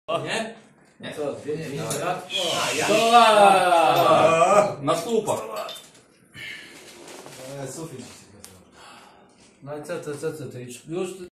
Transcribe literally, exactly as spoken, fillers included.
Nie? Nie. Co? pięć Dawaj. lat? A, ja. sto lat! Na słupa. Sufit. No i co, co, co, co, ty już, już